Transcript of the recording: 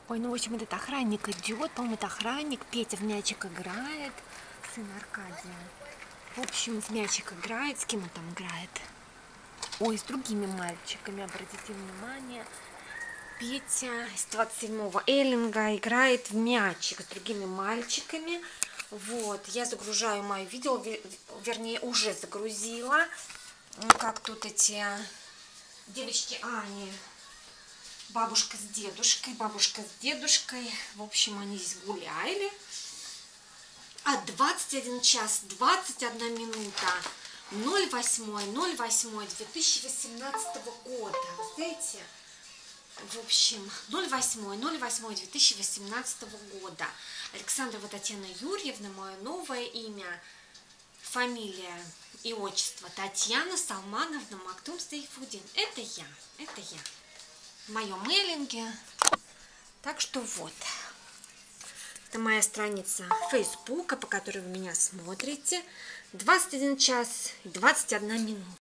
Ой, ну в общем, этот охранник идет, по-моему, это охранник. Петя в мячик играет, сын Аркадия. В общем, в мячик играет. С кем он там играет? Ой, с другими мальчиками, обратите внимание. Петя из 27-го Эллинга играет в мячик с другими мальчиками. Вот, я загружаю мое видео, вернее, уже загрузила. Как тут эти девочки Ани, бабушка с дедушкой. В общем, они здесь гуляли. А 21 час 21 минута 08.08.2018 года. Знаете? В общем, 08.08.2018 года. Александрова Татьяна Юрьевна, мое новое имя, фамилия и отчество Татьяна Салмановна Мактум Сайфудин. Это я. В моем мейлинге. Так что вот. Это моя страница Фейсбука, по которой вы меня смотрите. 21 час 21 минута.